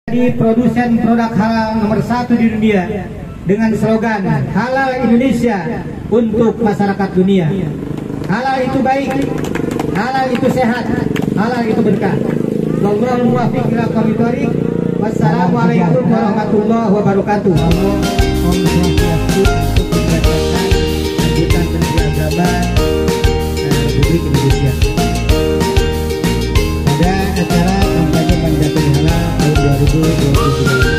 Jadi produsen produk halal nomor 1 di dunia dengan slogan Halal Indonesia untuk masyarakat dunia. Halal itu baik, halal itu sehat, halal itu berkah. Wallahul muwaffiq ila aqwamit thoriq. Wassalamualaikum warahmatullahi wabarakatuh. Om Swastiastu untuk membacakan lanjutan Menteri Agama Republik Indonesia pada acara kampanye Mandatori Halal tahun 2023.